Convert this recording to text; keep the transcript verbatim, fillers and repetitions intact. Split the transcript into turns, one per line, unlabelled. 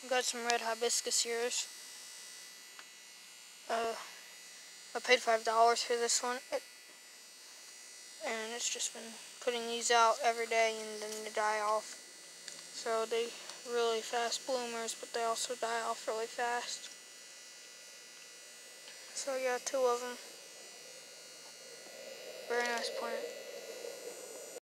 Got some red hibiscus here. Uh, I paid five dollars for this one, it, and it's just been putting these out every day, and then they die off. So they really fast bloomers, but they also die off really fast. So yeah, two of them. Very nice plant.